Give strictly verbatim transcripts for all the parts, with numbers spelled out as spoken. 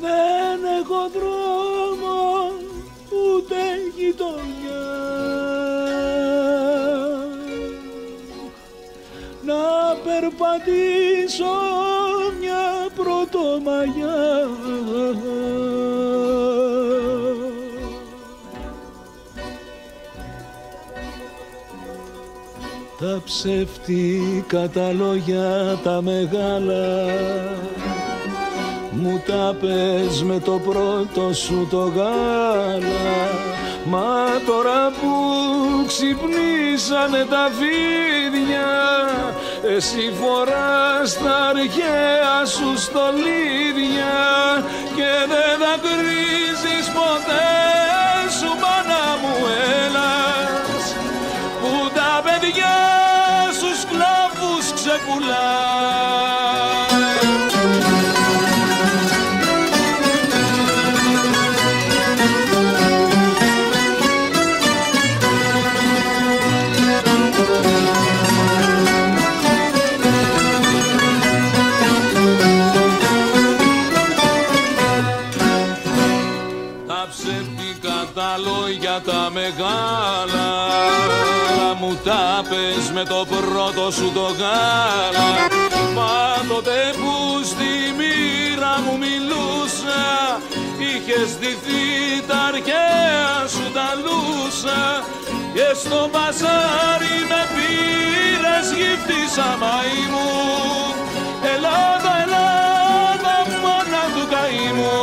Δεν έχω δρόμο ούτε γειτονιά να περπατήσω μια πρωτομαγιά. Τα ψεύτικα τα λόγια τα μεγάλα μου τα πες με το πρώτο σου το γάλα. Μα τώρα που ξυπνήσανε τα φίδια, εσύ φοράς τα αρχαία σου στολίδια και δεν δακρύζεις ποτέ σου, μάνα μου, έλας που τα παιδιά σου σκλάβους ξεκουλάς. Τα λόγια τα μεγάλα μου τα πες με το πρώτο σου το γάλα. Μα τότε που στη μοίρα μου μιλούσα, είχες ντυθεί τα αρχαία σου τα λούσα και στο μπαζάρι με πήρες γύφτησα μαΐ μου. Ελλάδα, Ελλάδα, μάνα του καημού.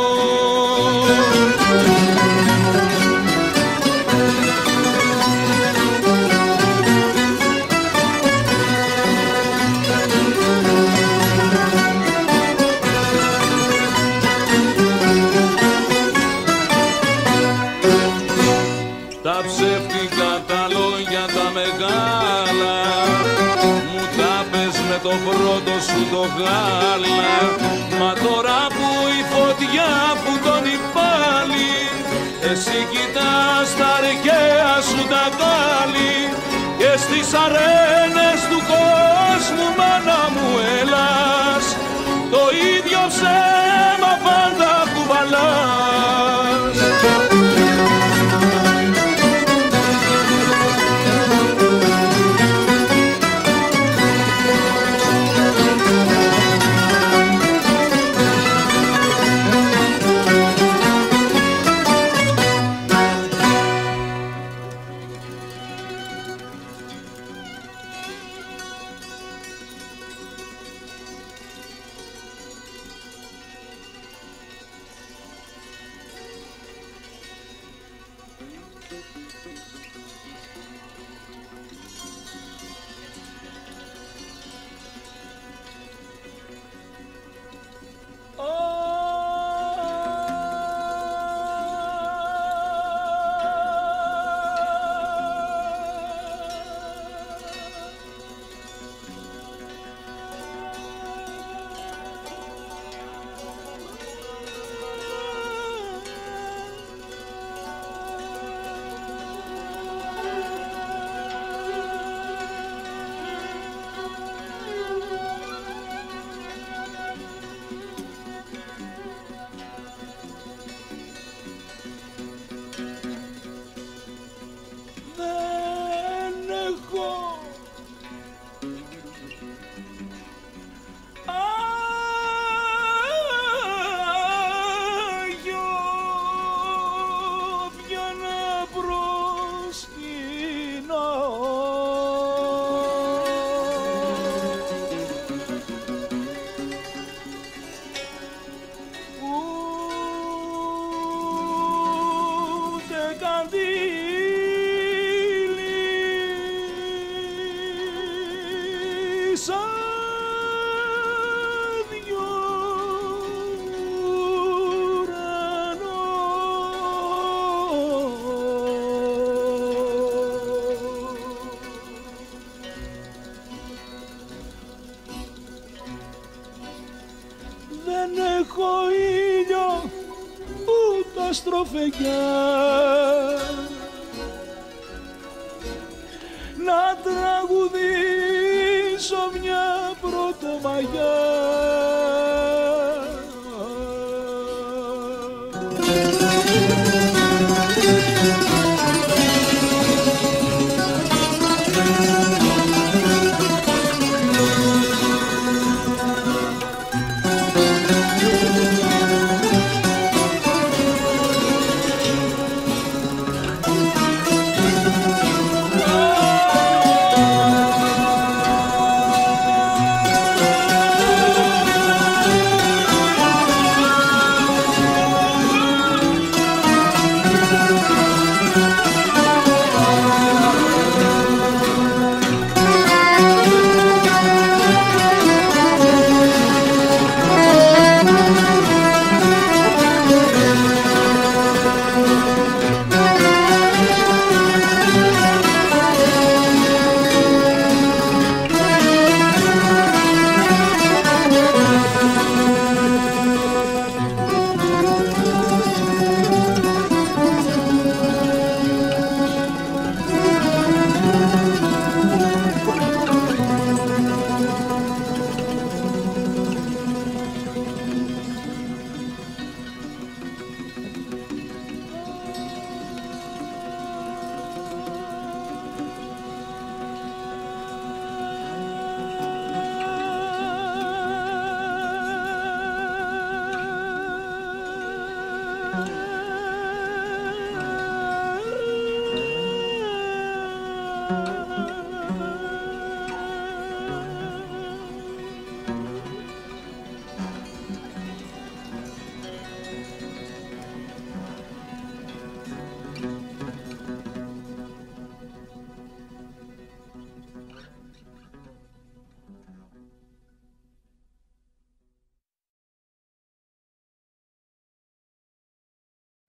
Τα ψεύτικα τα λόγια τα μεγάλα μου τα πες με το πρώτο σου το γάλα. Μα τώρα που η φωτιά φουντώνει πάλι, εσύ κοιτάς τα αρχαία σου τα κάλλη και στις αρένες του κόσμου, μάνα μου, έλας το ίδιο ψέμα πάντα κουβαλάς. Δεν έχω ήλιο ούτε αστροφεγγιά να τραγουδήσω μια πρωτομαγιά.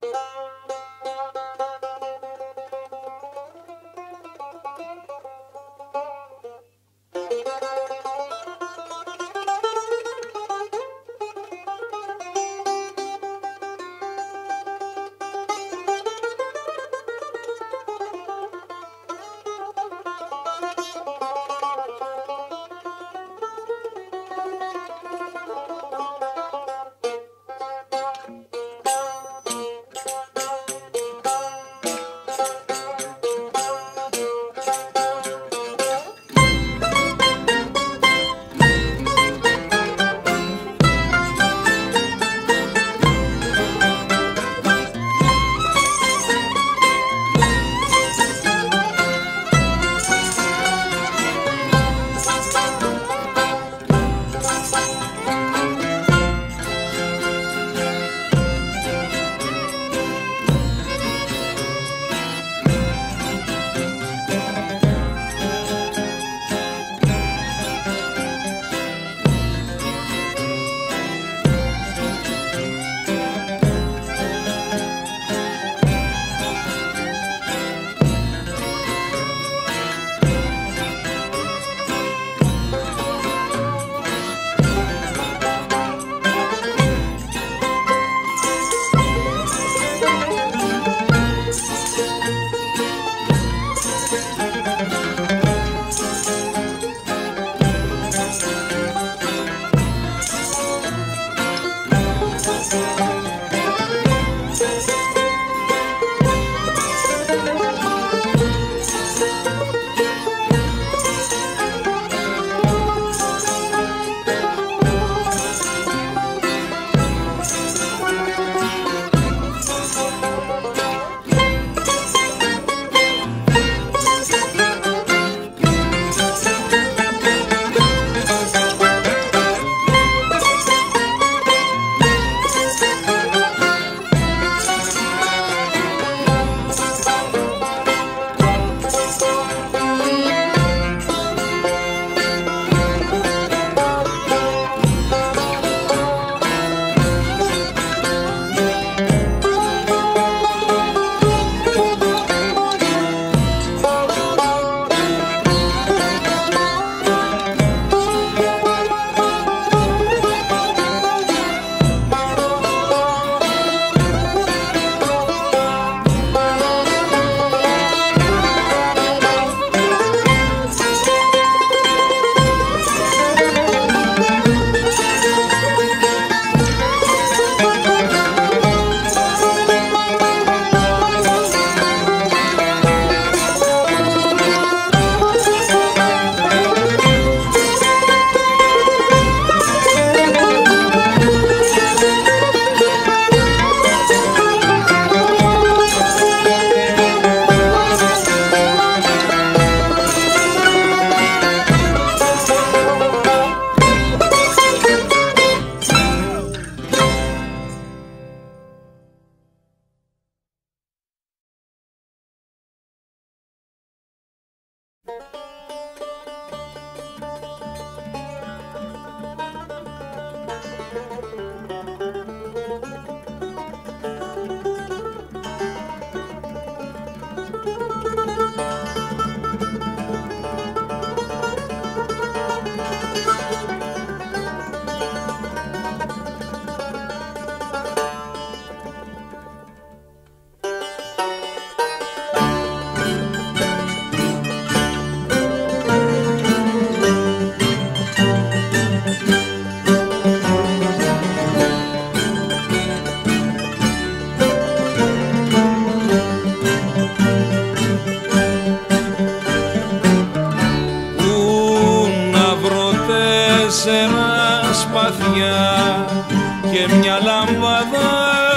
σπαθιά και μια λάμπαδα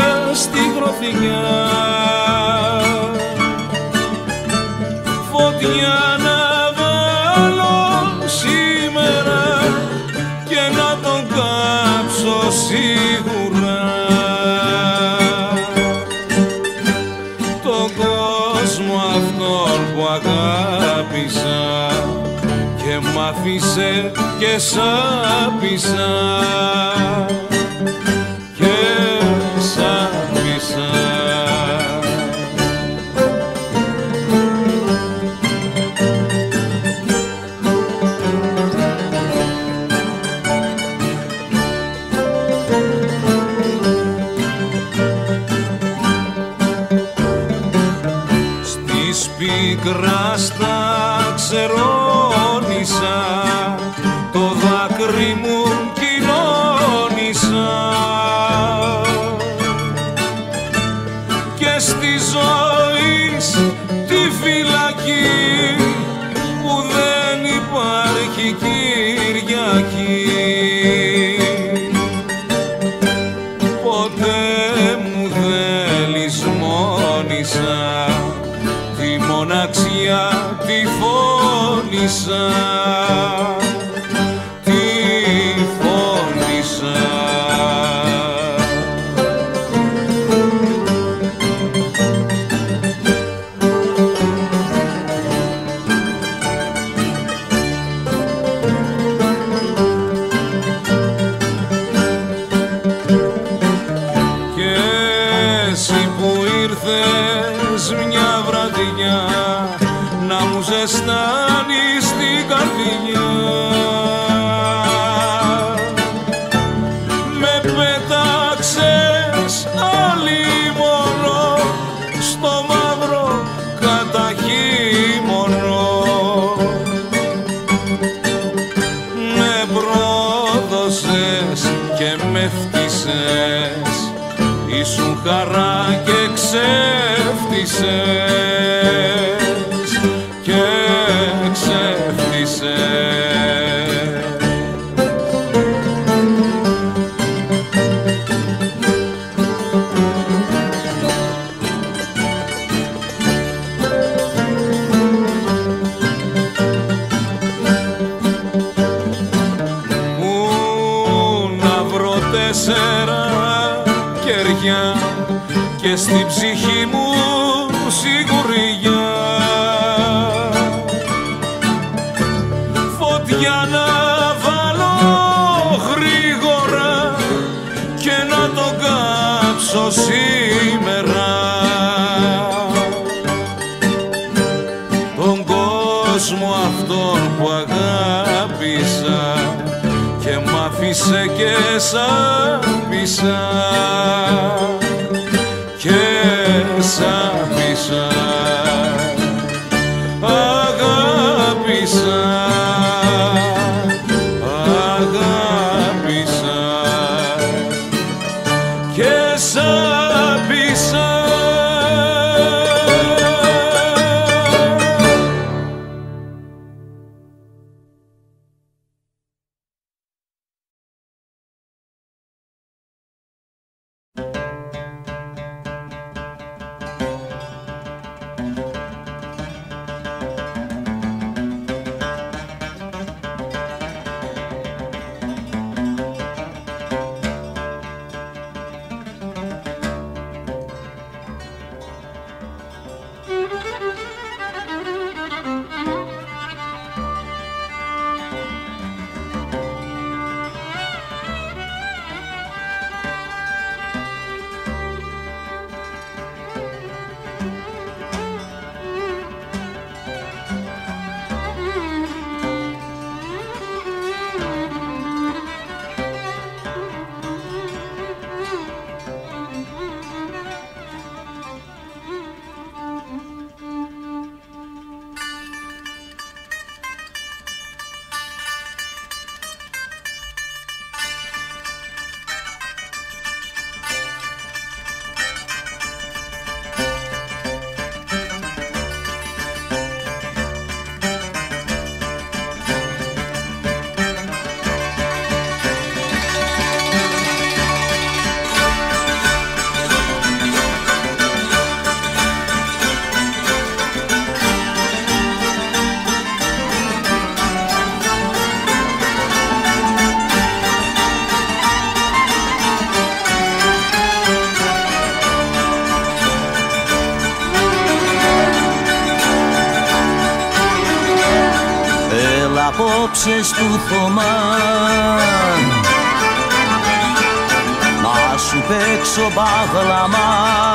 στη γροθιά, φωτιά να βάλω σήμερα και να τον κάψω σίγουρα. Τον κόσμο αυτόν που αγάπησα και μ' άφησε και σάπισα και σάπισα. πικρά στα ξερώνησα, το δάκρυ μου κοινώνησα και στη ζωή τη φυλακή που δεν υπάρχει Κυριακή. Ποτέ μου δεν λησμόνησα, τη μοναξιά τη φώνησα, τη φώνησα. Μια βραδιά να μου ζεστάνεις την καρδιά, με πέταξες αλίμονο στο μαύρο καταχύμωνο, με πρόδωσες και με φτύσες, ήσουν χαρά και ξέφτισες και ξέφτισες. Πού να βρω τέσσερα κεριά και στην ψυχή μου σιγουριά, φωτιά να βάλω γρήγορα και να το κάψω σήμερα, τον κόσμο αυτόν που αγάπησα και μ' άφησε και σ' άφησα και σ' άφησα, αγάπησα, αγάπησα και σ' άφησα. Απόψε του Θωμά να σου παίξω μπάγλαμα,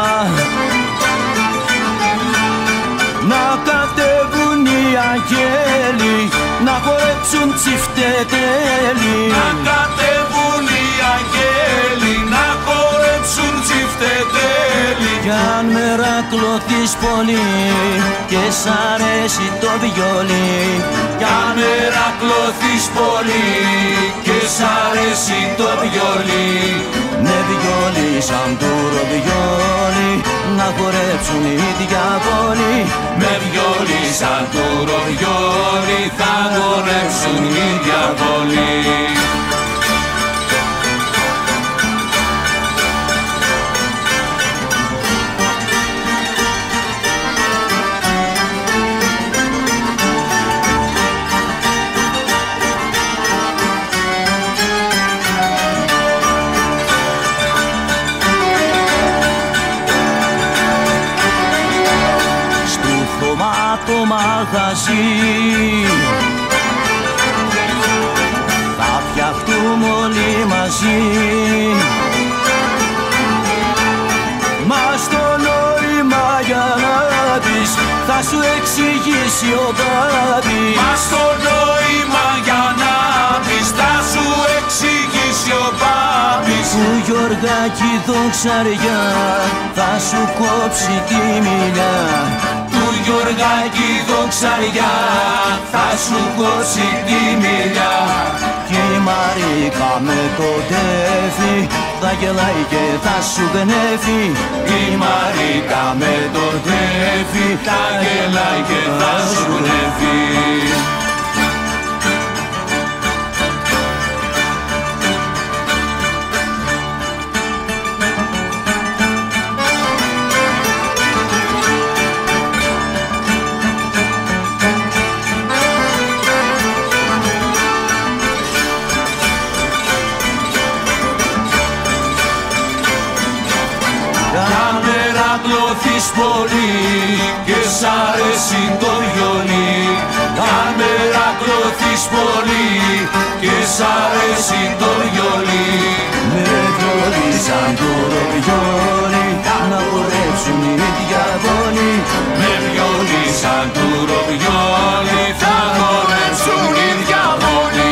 να κατέβουν οι αγγέλοι να χορέψουν τσιφτετέλοι, να κατέβουν οι αγγέλοι να χορέψουν τσιφτετέλοι, κι αν μέρα κλωθείς πολύ και σ' αρέσει το βιολί. Κι αν ερακλωθείς πολύ και σ' αρέσει το βιολί, με βιολί σαν τούρο βιολί να χορέψουν οι διαβόλοι. με βιολί σαν τούρο βιολί θα χορέψουν οι διαβόλοι. Το μαγαζί θα φτιαχτούμε όλοι μαζί, μας το νόημα για να δεις θα σου εξηγήσει ο Μπάμπης. Μας το νόημα για να δεις θα σου εξηγήσει ο Μπάμπης. Του Γιωργάκη δοξαριά θα σου κόψει τη μιλιά. Του Γιωργάκη δοξαριά θα σου κόψει τη μιλιά. Κι η Μαρίκα με το τέφι θα γελάει και θα σου γνέφει. Η Μαρίκα με το τέφι θα γελάει και θα σου γνέφει. Ερακλωθείς πολύ και σ' αρέσει το βιολί. Αν ερακλωθείς πολύ και σ' αρέσει το βιολί, με βιολί σαν τούρο βιολί να χορέψουν οι διαβόλοι. με βιολί σαν τούρο βιολί θα χορέψουν οι διαβόλοι.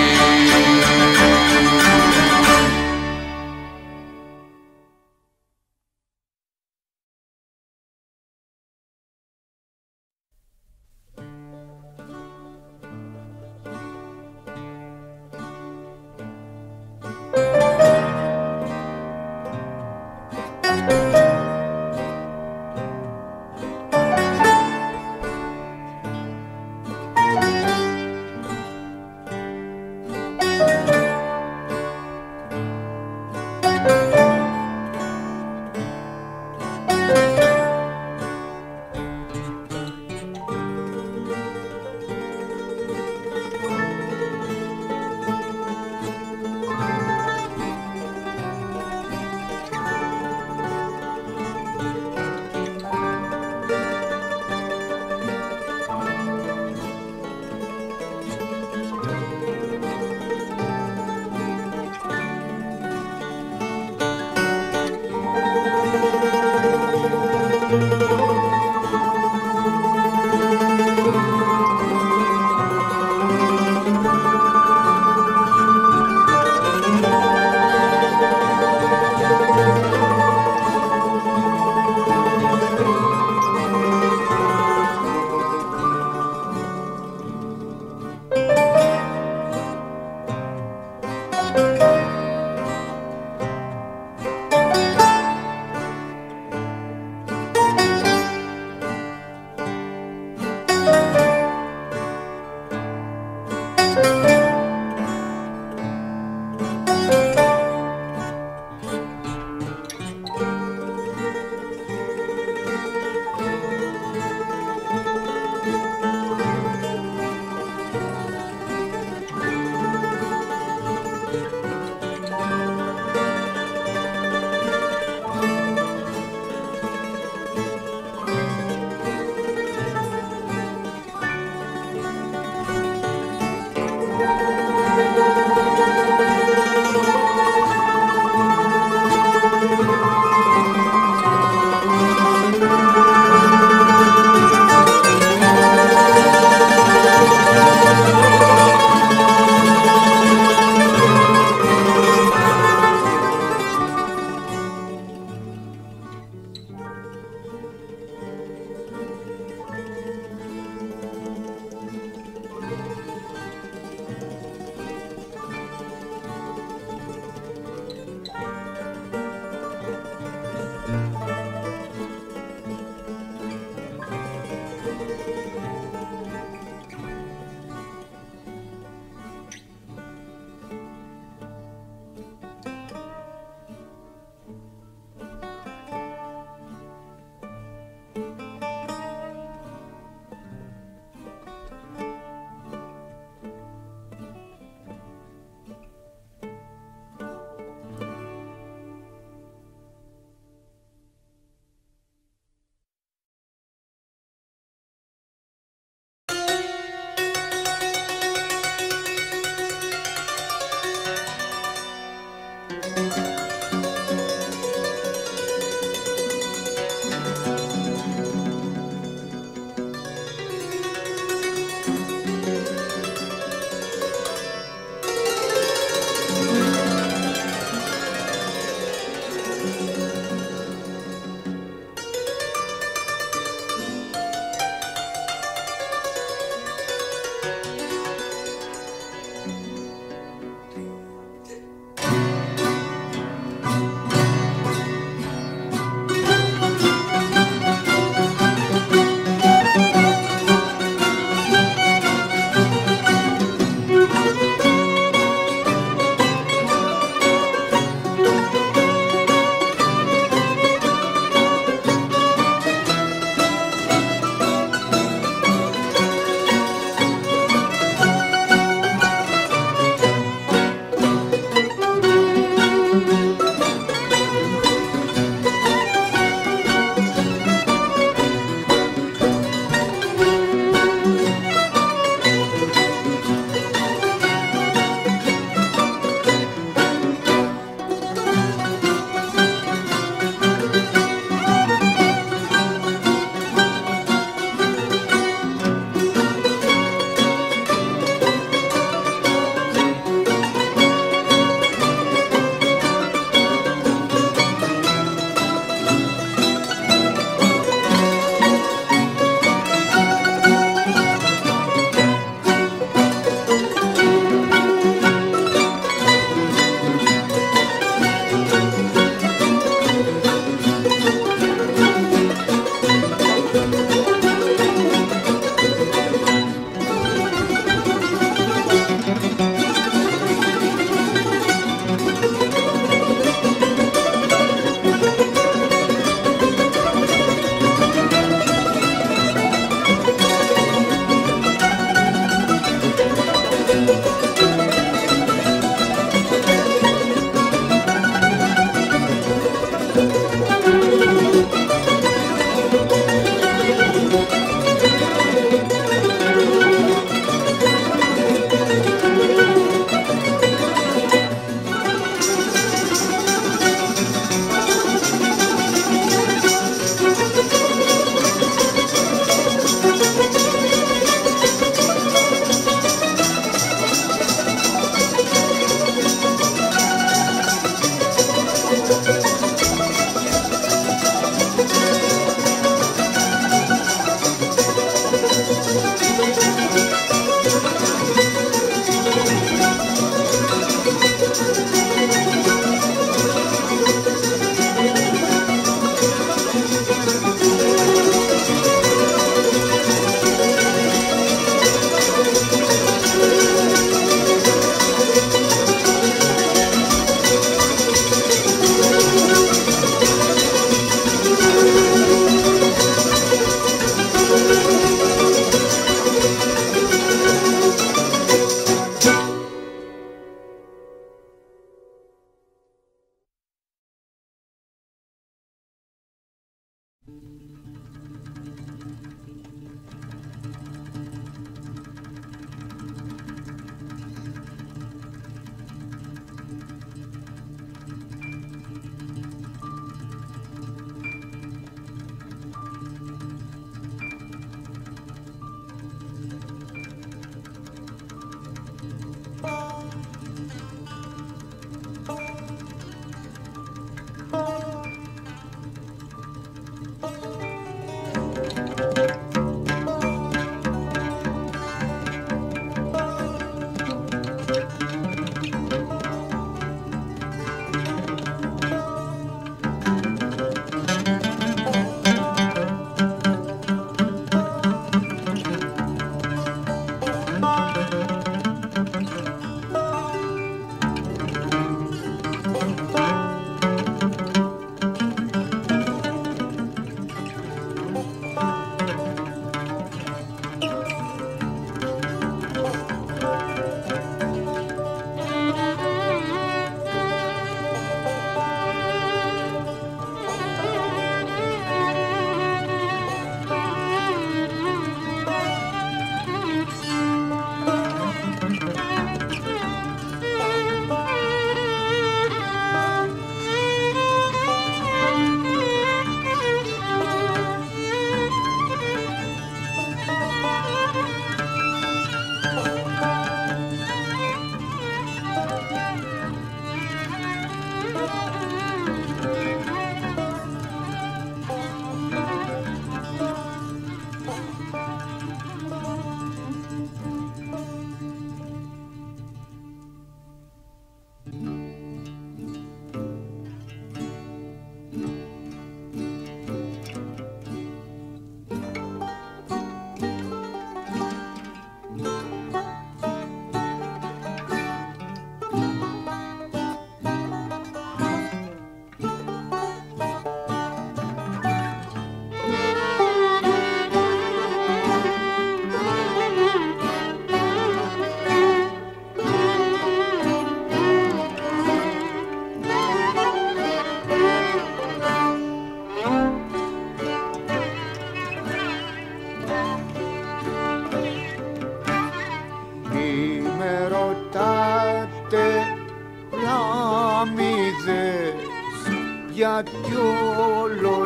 γιατί όλο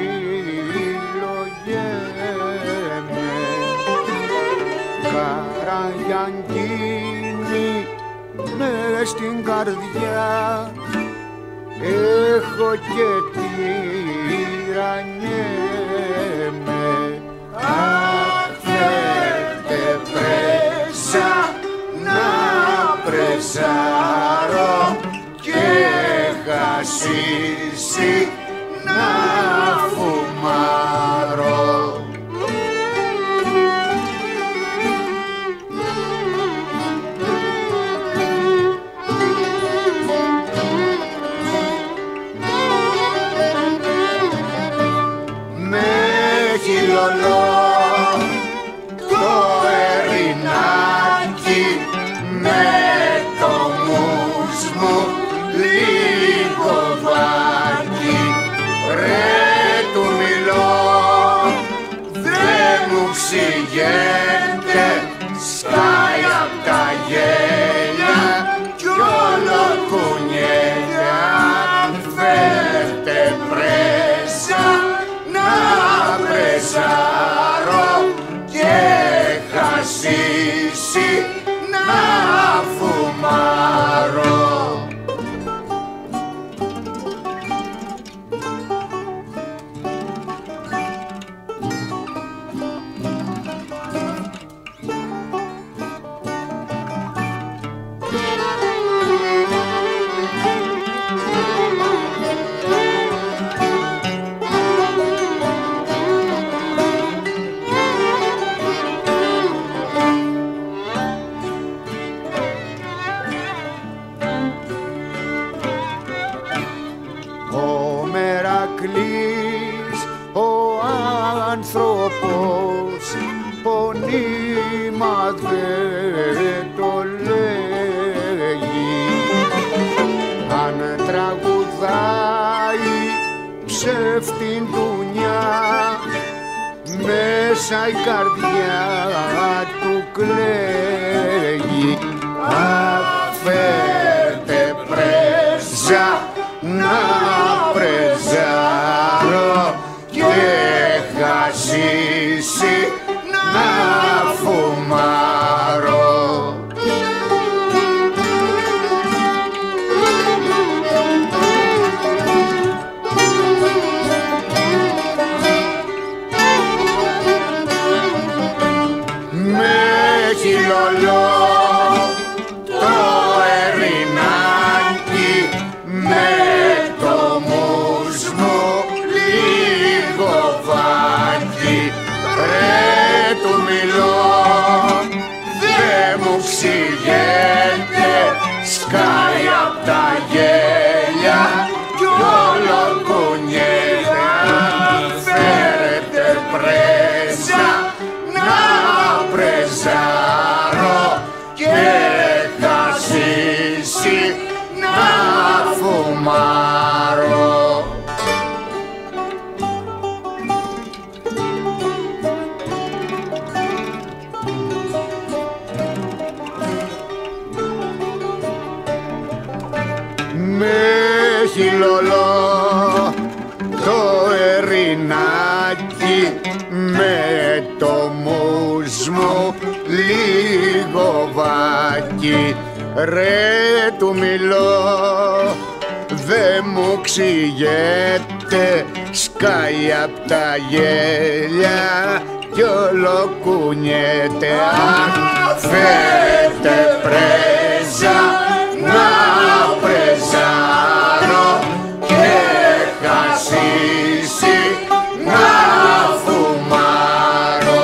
συλλογέμαι. Καραγιαντίνη μες στην καρδιά έχω και τυραννιέμαι. Αχ, φέρτε πρέσα να πρεσάρω και χασίσι να φουμάρω. Το ερινάκι με το μούς μου λίγο βάκι. Ρε του μιλώ, δε μου ξηγέται, σκάει απ' τα γέλια κι όλο κουνιέται. Αν φέρτε πρέσα να πρεσάρω και χασίσι να φουμάρω. Ο άνθρωπος πονήμα δεν το λέγει. Αν τραγουδάει ψεύτην τουνιά, μέσα η καρδιά του κλαίγει. Αχ, φέρτε πρέζα να πρεζάρω και χασίσι να φουμάρω. Με χιλολό το ερινάκι με το μούς μου λίγο βάκι. Ρε του μιλώ, δε μου ξηγέται, σκάει απ' τα γέλια κι όλο κουνιέται. Αν φέρετε πρέζα να πρεζάρω και χασίσι να φουμάρω. Με χιλολό το ερινάκι με το μούς μου λίγο βάκι. Ρε του μιλώ, δε μου ξηγέται, σκάει απ' τα γέλια κι όλο κουνιέται. Αν φέρτε πρέζα να πρεζάρω και χασίσι να φουμάρω.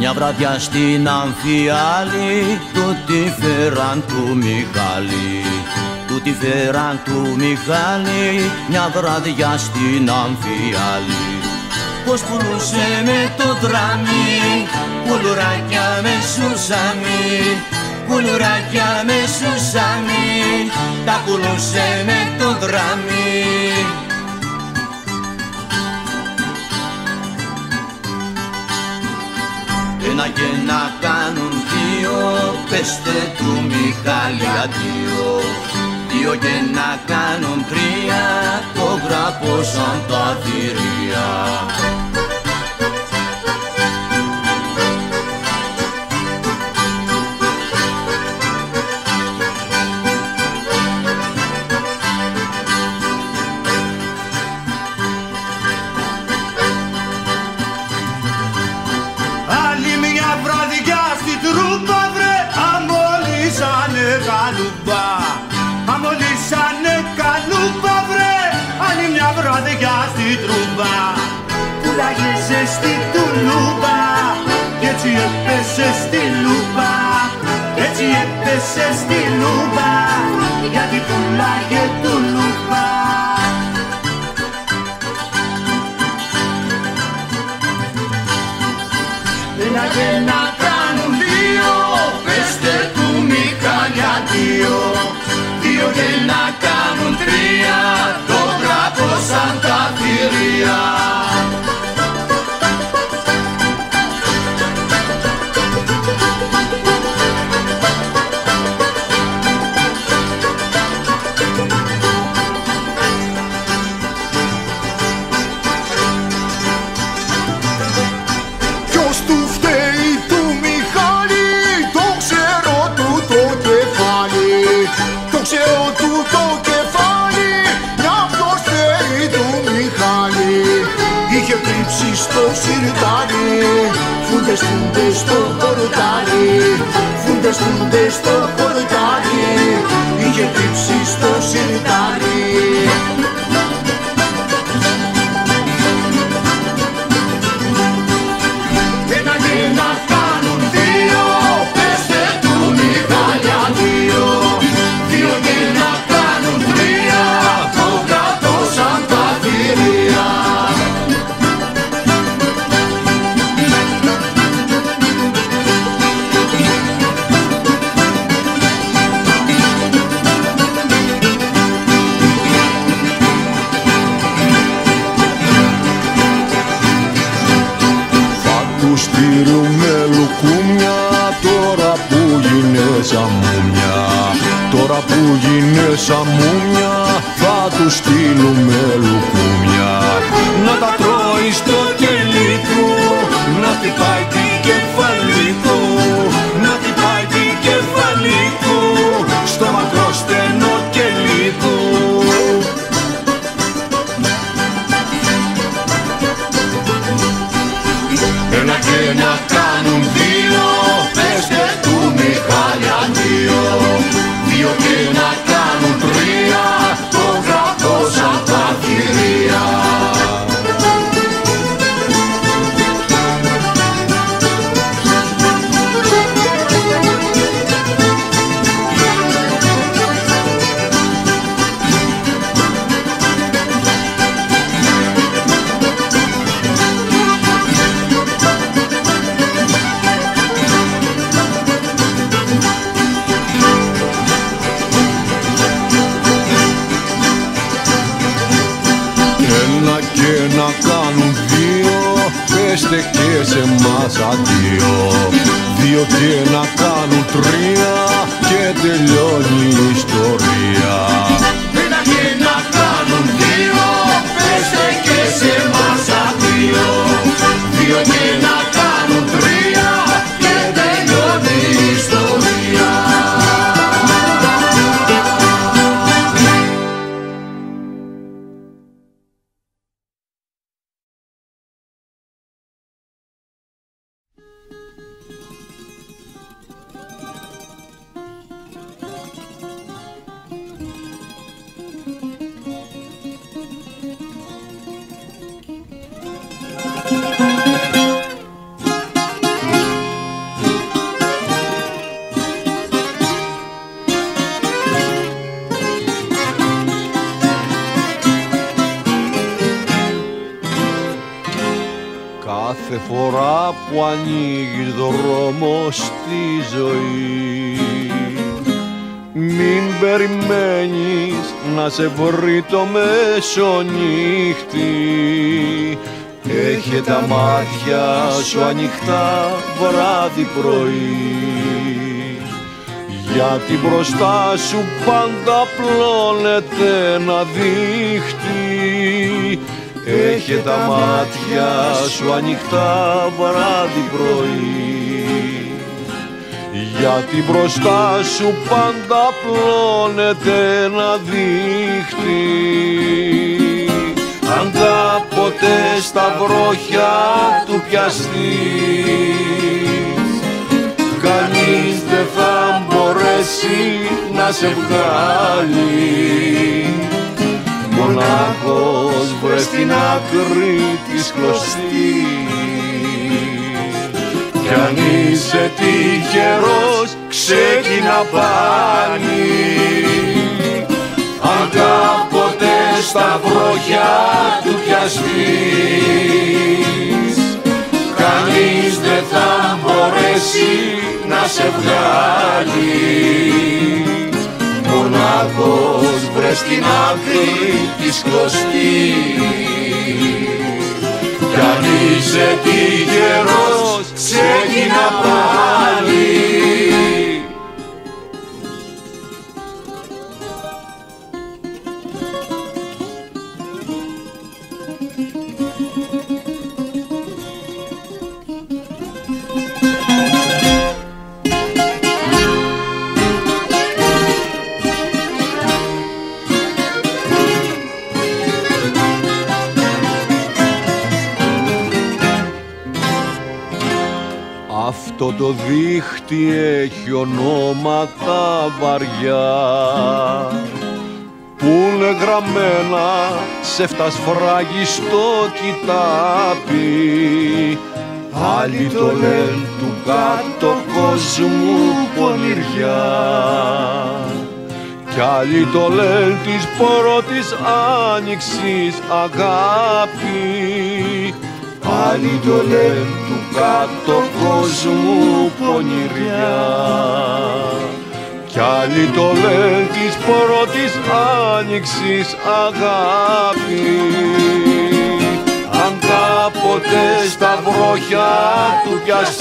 Μια βραδιά στην Αμφιάλη τούτη φέραν του Μιχάλη, τούτη φέραν του Μιχάλη, μια βραδιά στην Αμφιάλη. Πως πουλούσε με το δράμι, πουλουράκια με σουσάμι, πουλουράκια με σουσάμι, τα πουλούσε με το δράμι. Ένα και να κάνουν δύο, πέστε του Μιχάλη αντίο. Δύο και να κάνουν τρία, το γραπώσαν τα θηρία. Αμολύσανε καλούπα βρε, άλλη μια βραδιά στη τρούμπα. Πουλάγεσαι στη τουλούπα κι έτσι έπεσε στη λούπα, έτσι έπεσε στη λούπα, γιατί πουλάγε τουλούπα. Πέλαγε να κάνουν δύο, πέστε του Μιχάλη αντίο. Δύο και να κάνουν τρία, το γραπώσαν τα θηρία. Ποιος του φταίει του Μιχάλη, το ξέρω του το κεφάλι. Το ξέρω του το κεφάλι, μια ποιος φταίει του Μιχάλη. Είχε κρύψει στο σιρτάρι, φούντες φούντες στο χορτάρι, φούντες φούντες στο χορτάρι, είχε κρύψει στο σιρτάρι. Ένα και να κάνουν δύο, πέστε του Μιχάλη αντίο. Δύο και να κάνουν τρία, το γραπώσαν τα θηρία. Θα του στείλουμε λουκούμια τώρα που γίνεσαι μουμιά. Τώρα που γίνεσαι μουμιά θα του στείλουμε λουκούμια. Να τα τρώει στο κελί του, να χτυπάει την κεφαλή του, να χτυπάει την κεφαλή του, στο μακρό στενό κελί του. Ένα και να κάνουν δύο, πέστε του Μιχάλη αντίο. Δύο και να κάνουν τρία, το γραπώσαν τα θηρία. Ένα και να κάνουν δύο, πέστε και σε μας αντίο. Δύο και να κάνουν τρία και τελειώνει η ιστορία. Ένα και να κάνουν δύο, πέστε και σε μας αντίο. Δύο και να κάνουν τρία και τελειώνει η ιστορία. που ανοίγεις δρόμο στη ζωή. Μην περιμένεις να σε βρει το μεσονύχτη, έχε τα μάτια σου ανοιχτά βράδυ πρωί, γιατί μπροστά σου πάντα πλώνεται ένα δίχτυ, έχε τα μάτια σου ανοιχτά βράδυ πρωί, γιατί μπροστά σου πάντα πλώνεται ένα δίχτυ. Αν κάποτε στα βρόχια του πιαστείς, κανείς δεν θα μπορέσει να σε βγάλει, μονάχος βρες στην άκρη της κλωστής. Κι αν είσαι τυχερός ξεκινά πάλι, αν κάποτε στα βρόχια του πιαστείς, κανείς δεν θα μπορέσει να σε βγάλει, μονάχος βρες στην άκρη της κλωστής. Κι αν είσαι τυχερός ξεκινά πάλι. Αυτό το δίχτυ έχει ονόματα βαριά που είναι γραμμένα σε φτασφράγιστο κοιτάπι. Άλλοι το λένε του κάτω κόσμου πονηριά, κι άλλοι το λένε της πρώτης άνοιξης αγάπη. Άλλοι το λένε του κάτω κόσμου πονηριά, κι άλλοι το λένε της πρώτης άνοιξης αγάπη. Αν κάποτε στα βρόχια του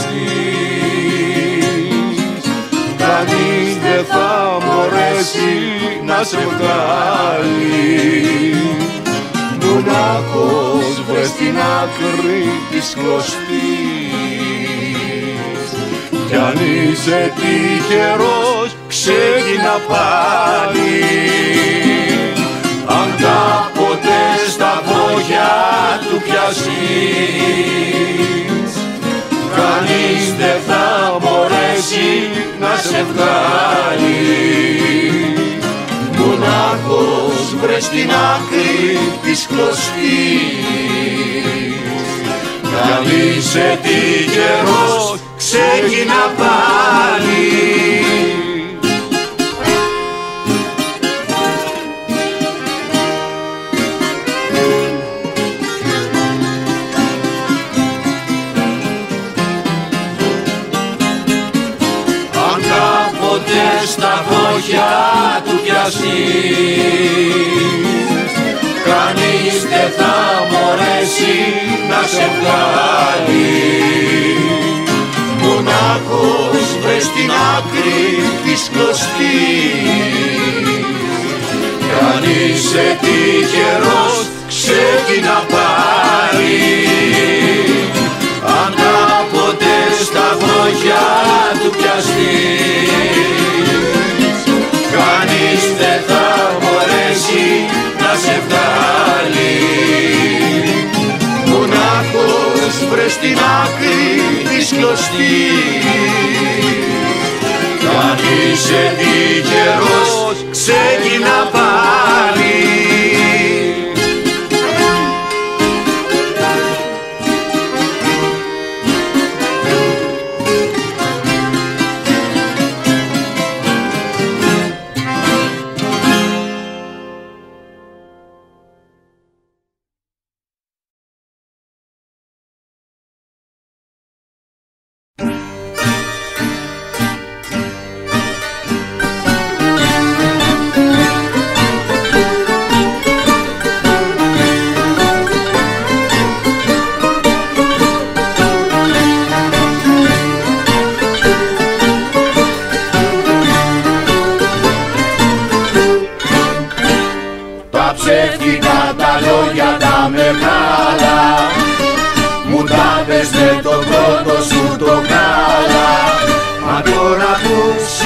πιαστείς, κανείς δεν θα μπορέσει να σε βγάλει, μονάχος βρες στην άκρη της κλωστής. Κι αν είσαι τυχερός ξεκινά πάλι, αν κάποτε στα βρόχια του πιαστείς, κανείς δεν θα μπορέσει να σε βγάλει, μονάχος βρες στην άκρη της κλωστής. Κι αν είσαι τυχερός ξεκινά πάλι. Αν κάποτε στα βρόχια του πιαστείς, κανείς δεν θα μπορέσει να σε βγάλει, μονάχος βρες στην άκρη της κλωστής. Κι αν είσαι τυχερός ξεκινά πάλι, αν κάποτε στα βρόχια του πιαστείς, κανείς δεν θα μπορέσει να σε βγάλει, μονάχος βρες στην άκρη της κλωστής. Κι αν είσαι τυχερός ξεκινά πάλι.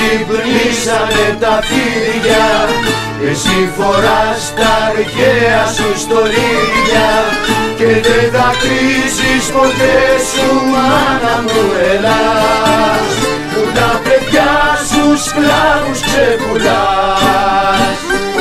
ξυπνήσανε τα φίδια, εσύ φοράς τα αρχαία σου στολίδια και δεν θα κρίζεις ποτέ σου, μάνα μου, Ελλάς, που τα παιδιά σου σκλάβους ξεπουλάς.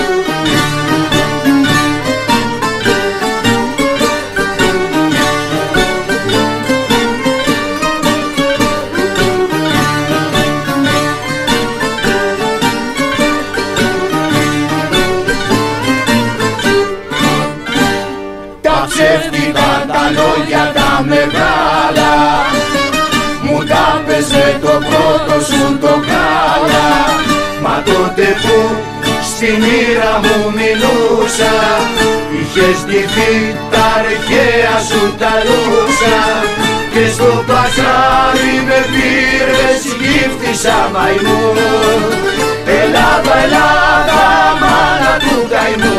Ψεύτικα τα λόγια τα μεγάλα, μου τα πες με το πρώτο σου το γάλα. Μα τότε που στη μοίρα μου μιλούσα, είχες ντυθεί τα αρχαία σου τα λούσα και στο παζάρι με πήρες γύφτησα μαϊμού. Ελλάδα, Ελλάδα, μάνα του καημού.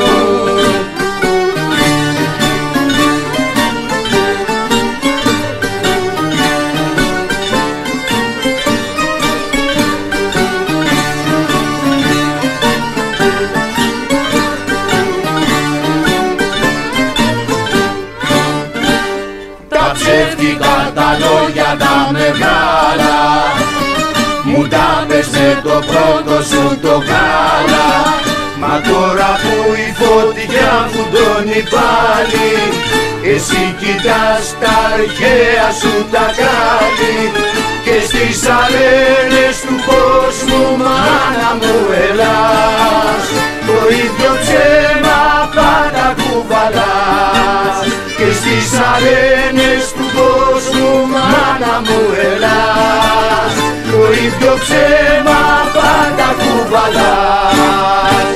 Ψεύτικα τα λόγια τα μεγάλα, μου τα πες με το πρώτο σου το γάλα. Μα τώρα που η φωτιά φουντώνει πάλι, εσύ κοιτάς τα αρχαία σου τα κάλλη και στις αρένες του κόσμου, μάνα μου, Ελλάς, το ίδιο ψέμα πάντα κουβαλάς. Και στις αρένες του κόσμου, μάνα μου, Ελλάς, το ίδιο ψέμα πάντα κουβαλάς.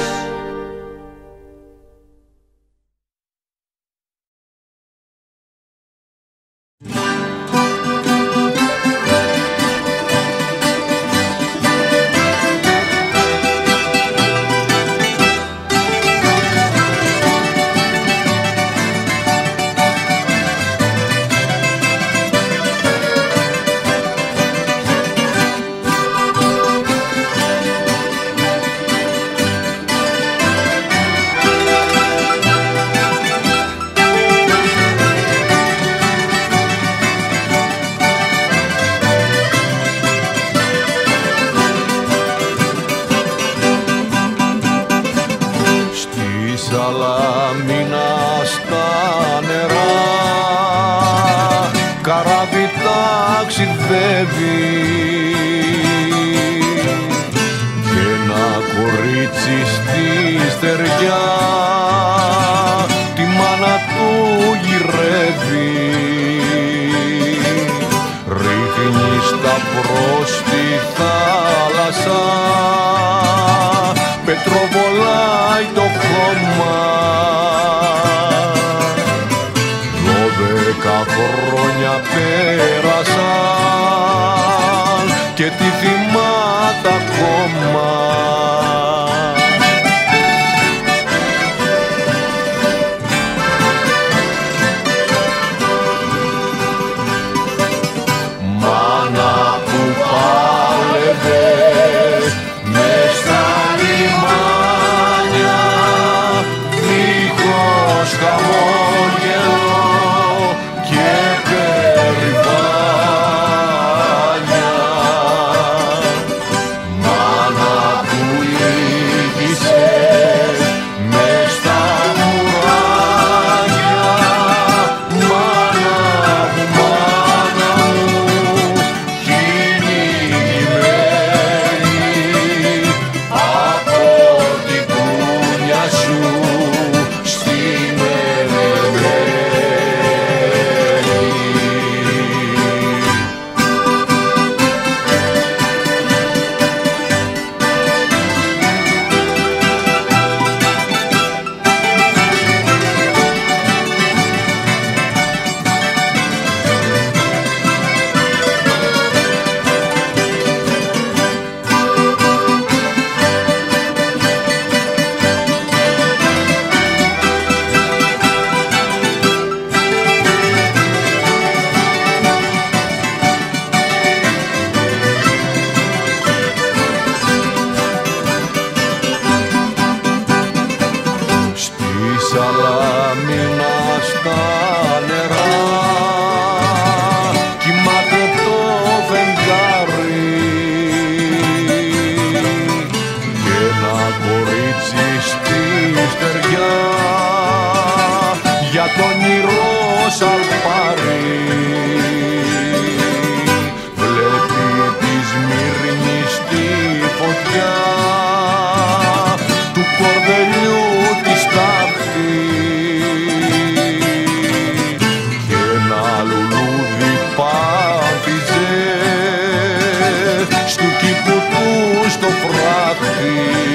Σαλαμίνα στα νερά καράβι ταξιδεύει και ένα κορίτσι στη στεριά τη μάνα του γυρεύει. Ρίχνει σταυρό στη θάλασσα, πετροβολάει το χώμα. Δώδεκα χρόνια πέρασαν και τη θυμάται ακόμα. Μάνα που πάλευες μες στα λιμάνια, δίχως χαμόγελο και περηφάνεια, σαλπάρι. Βλέπει τη Σμύρνη στη φωτιά του κορδελιού τη τάχτη και ένα λουλούδι πάπιζε στου κήπου του στο φράχτη.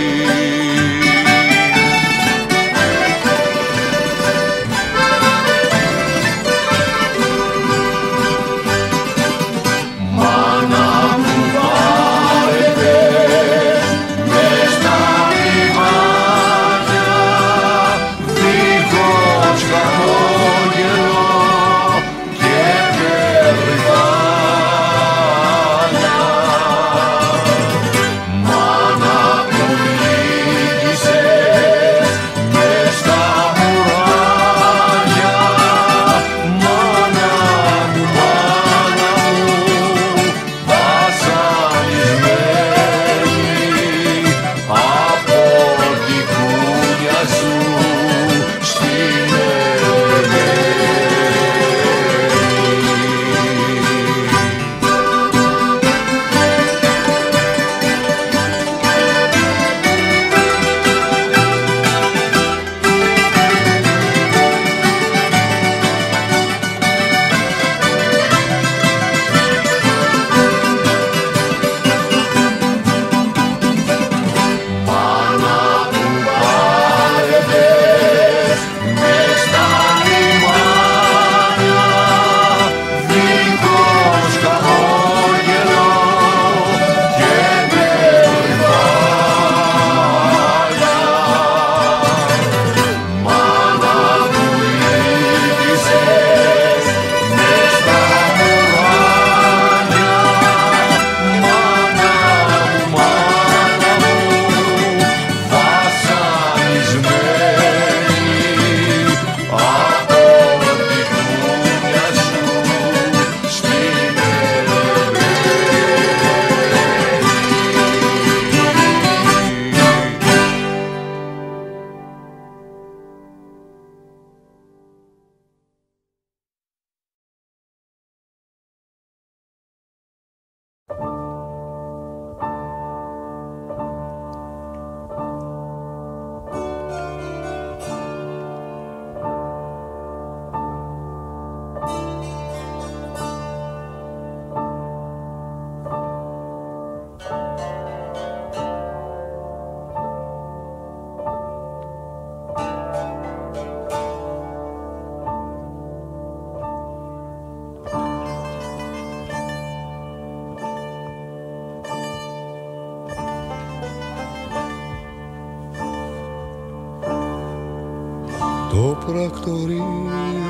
Το πρακτορείο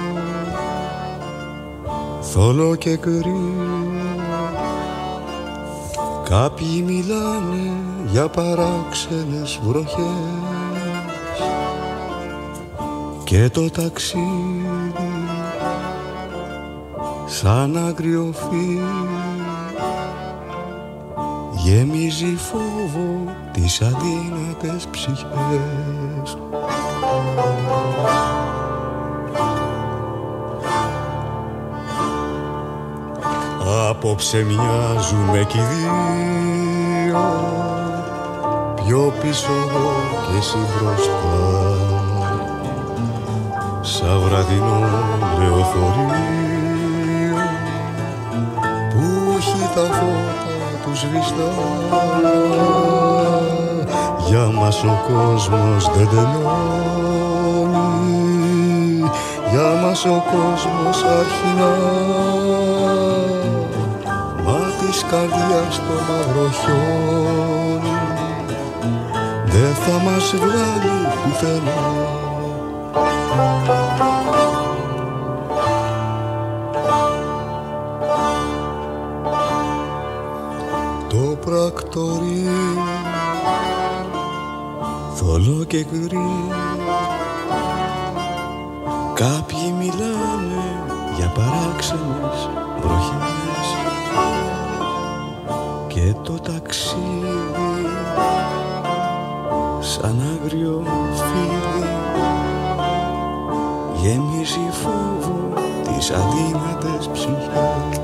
θολό και κρύο, κάποιοι μιλάνε για παράξενες βροχές και το ταξίδι σαν άγριο φύλλο γεμίζει φόβο τις αδύνατες ψυχές. Απόψε μοιάζουμε κι οι δύο, πιο πίσω εγώ και εσύ μπροστά, σαν βραδινό λεωφορείο που έχει τα φώτα του σβηστά. Για μας ο κόσμος δεν τελειώνει, για μας ο κόσμος αρχινά, μα της καρδιάς το μαύρο χιόνι δεν θα μας βγάλει πουθενά. Το πρακτορείο θολό και κρύο, κάποιοι μιλάνε για παράξενες βροχές και το ταξίδι σαν άγριο φίδι γεμίζει φόβο τις αδύνατες ψυχές.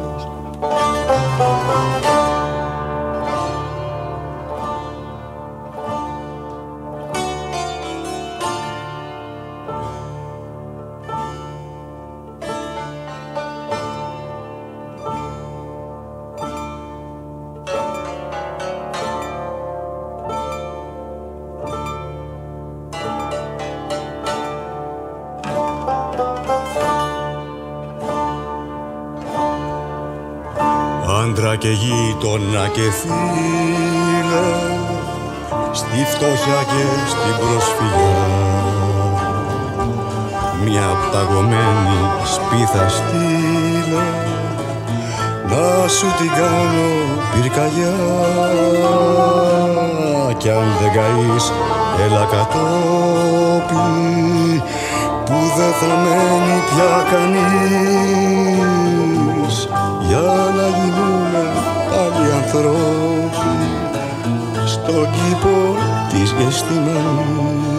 Άντρα και γείτονα και φίλε, στη φτώχεια και στην προσφυγιά, μια παγωμένη σπίθα στείλε, να σου την κάνω πυρκαγιά. Κι αν δεν καείς έλα κατόπι, που δεν θα μένει πια κανείς, για να γίνουμε άλλοι ανθρώποι στον κήπο της Γεστημένης.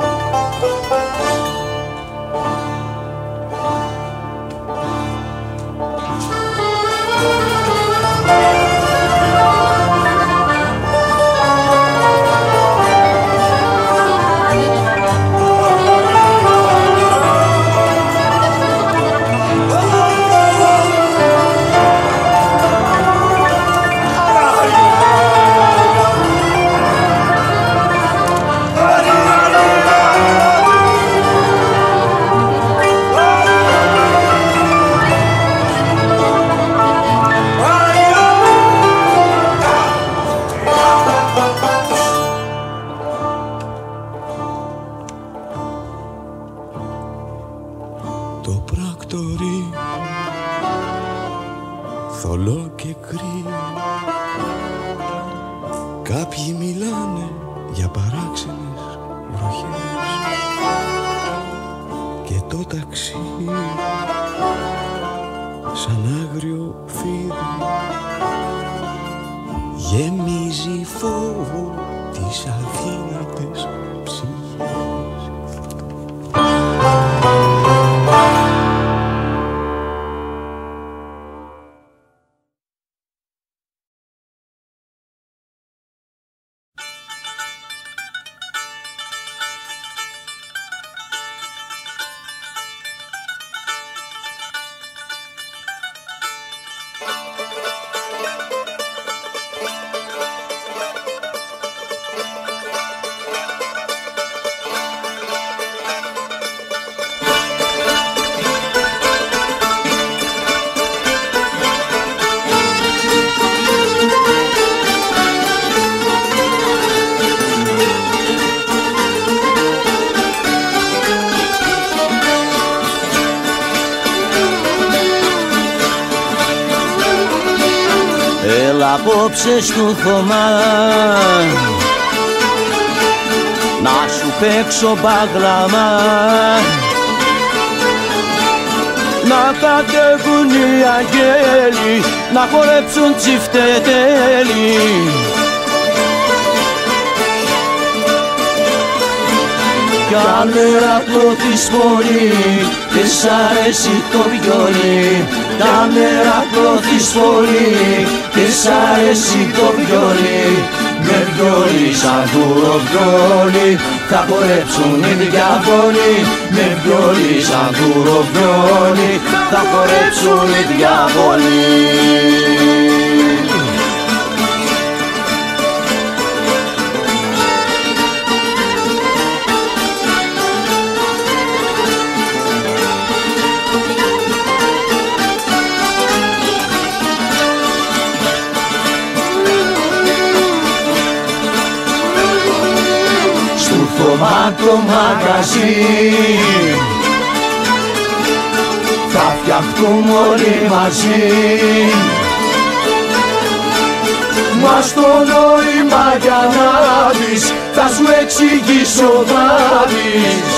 Το πράκτορι θολό και κρύο, κάποιοι μιλάνε για παράξενες βροχές, και το ταξί σαν άγριο φίδι γεμίζει φόβο τις αδύνατες ψυχές. Έλα απόψε στο Θωμά να σου παίξω μπαγλαμά, να κατέβουν οι αγγέλοι, να χορέψουν τσιφτετέλοι. Κι αν νερατό της πόλη και σ' αρέσει το βιολί, τα νερατό της πόλη και σ' αρέσει το βιολί, με βιολί σαν τουροβιόλι θα χορέψουν οι διάβολοι, με βιολί σαν τουροβιόλι θα χορέψουν οι διάβολοι. Θωμά το μαγαζί θα φτιαχτούμε όλοι μαζί, μα στο νόημα για να δεις θα σου εξηγήσω θα δεις.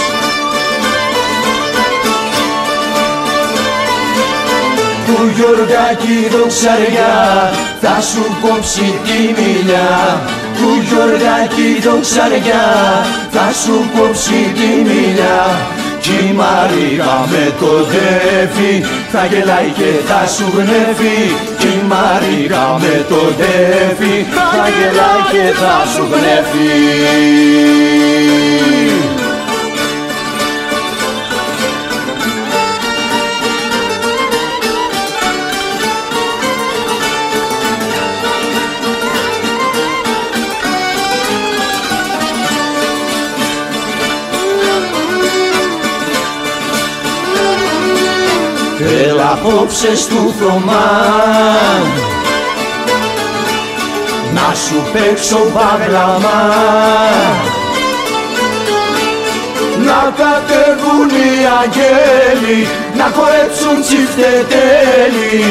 Του Γιωργάκη δοξαριά θα σου κόψει τη μιλιά, του Γιωργάκη δοξαριά θα σου κόψει τη μιλιά, Κι η Μαρίκα με το ντέφι θα γελάει και θα σου γνέφει. Κι η Μαρίκα με το ντέφι θα γελάει και θα σου γνέφει. Έλα απόψε στου Θωμά να σου παίξω μπαγλαμά, να κατεβούν οι αγγέλοι να χορέψουν τσιφτετέλοι.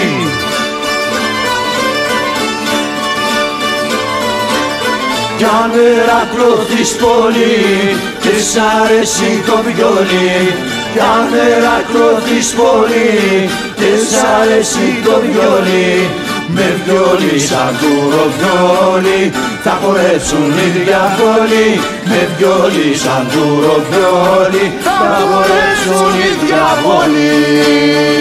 Κι αν ερακλώθεις πολύ και σ' αρέσει το βιολί, κι αν ερακλώθεις πολύ και σ' αρέσει το βιολί, με βιολί σαν τουροβιόλι θα χορέψουν οι διαβόλοι. Με βιολί σαν τουροβιόλι θα χορέψουν οι διαβόλοι.